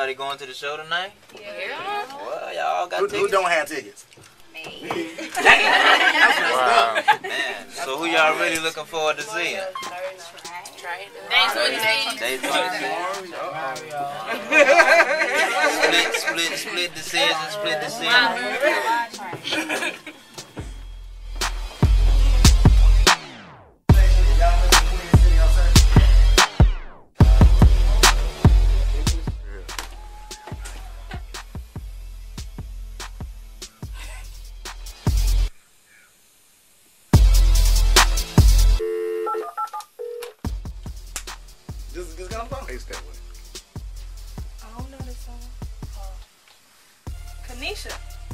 Everybody going to the show tonight? Yeah. Well, y'all got tickets? Who don't have tickets? Me. Wow, man. So who y'all really looking forward to seeing? Day 26. Day 26. Split decision, split decision. Just got a phone. Ace that way. I don't know this song. Kanisha.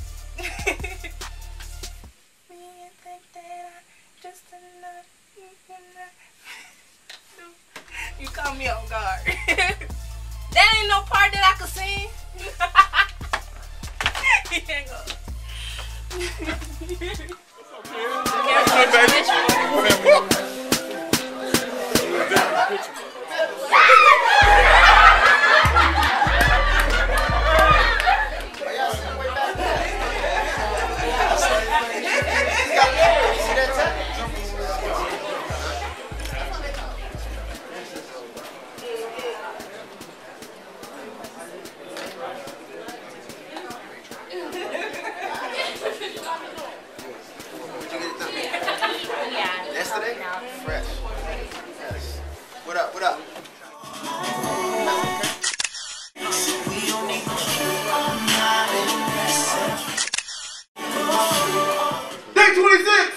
You caught me off guard. That ain't no part that I could sing. He can't go. Yesterday? Fresh. Yes. What up? What up? Day 26!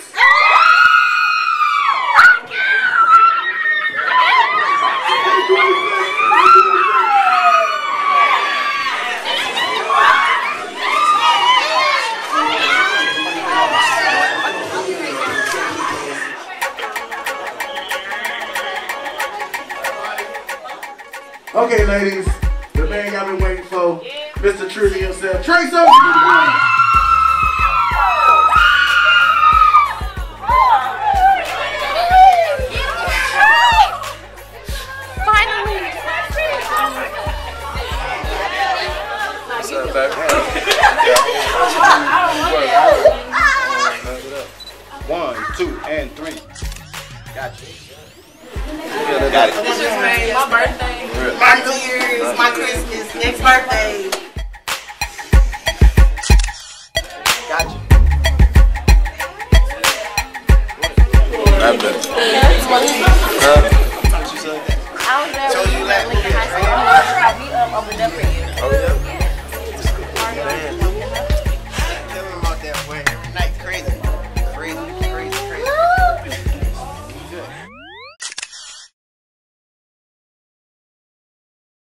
Okay, ladies, the man y'all been waiting for, Mr. Trivia himself, Trey Songz. Finally. What's up, baby? 1, 2, and 3. Gotcha. Got it. This just made my birthday, my New Year's, my Christmas, next birthday. Gotcha. Not bad. Huh?